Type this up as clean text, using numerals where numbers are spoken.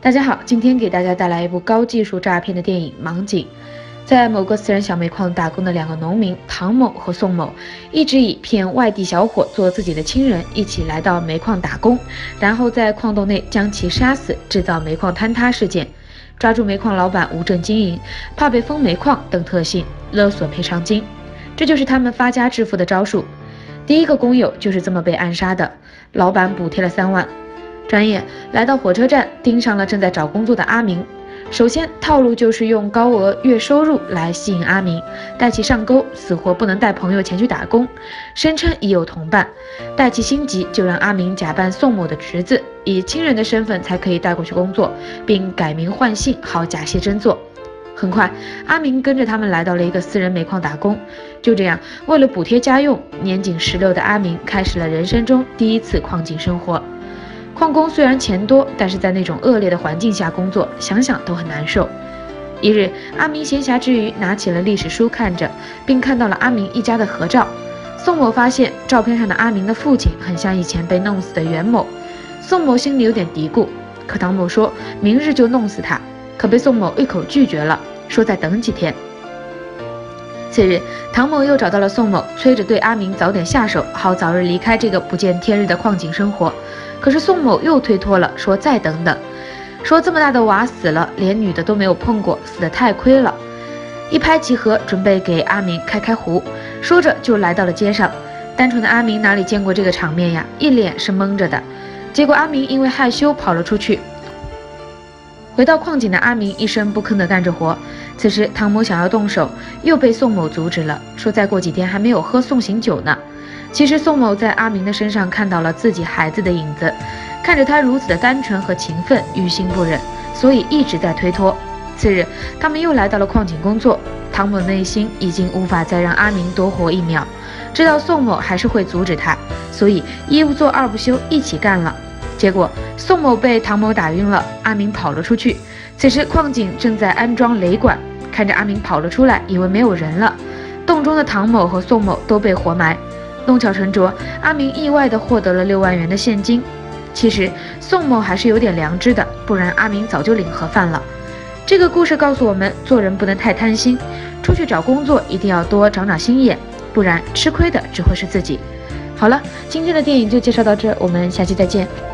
大家好，今天给大家带来一部高技术诈骗的电影《盲井》。在某个私人小煤矿打工的两个农民唐某和宋某，一直以骗外地小伙做自己的亲人，一起来到煤矿打工，然后在矿洞内将其杀死，制造煤矿坍塌事件，抓住煤矿老板无证经营，怕被封煤矿等特性，勒索赔偿金。这就是他们发家致富的招数。第一个工友就是这么被暗杀的，老板补贴了3万。转眼来到火车站，盯上了正在找工作的阿明。首先套路就是用高额月收入来吸引阿明，带其上钩，死活不能带朋友前去打工，声称已有同伴。待其心急，就让阿明假扮宋某的侄子，以亲人的身份才可以带过去工作，并改名换姓，好假戏真做。很快，阿明跟着他们来到了一个私人煤矿打工。就这样，为了补贴家用，年仅16的阿明开始了人生中第一次矿井生活。矿工虽然钱多，但是在那种恶劣的环境下工作，想想都很难受。一日，阿明闲暇之余拿起了历史书看着，并看到了阿明一家的合照。宋某发现照片上的阿明的父亲很像以前被弄死的袁某，宋某心里有点嘀咕，可唐某说明日就弄死他，可被宋某一口拒绝了，说再等几天。次日，唐某又找到了宋某，催着对阿明早点下手，好早日离开这个不见天日的矿井生活。可是宋某又推脱了，说再等等，说这么大的娃死了，连女的都没有碰过，死得太亏了。一拍即合，准备给阿明开胡，说着就来到了街上。单纯的阿明哪里见过这个场面呀，一脸是懵着的。结果阿明因为害羞跑了出去。回到矿井的阿明一声不吭地干着活。此时唐某想要动手，又被宋某阻止了，说再过几天还没有喝送行酒呢。其实宋某在阿明的身上看到了自己孩子的影子，看着他如此的单纯和勤奋，于心不忍，所以一直在推脱。次日，他们又来到了矿井工作。唐某内心已经无法再让阿明多活1秒，知道宋某还是会阻止他，所以一不做二不休，一起干了。结果宋某被唐某打晕了，阿明跑了出去。此时矿井正在安装雷管，看着阿明跑了出来，以为没有人了，洞中的唐某和宋某都被活埋。弄巧成拙，阿明意外地获得了6万元的现金。其实宋某还是有点良知的，不然阿明早就领盒饭了。这个故事告诉我们，做人不能太贪心，出去找工作一定要多长长心眼，不然吃亏的只会是自己。好了，今天的电影就介绍到这，我们下期再见。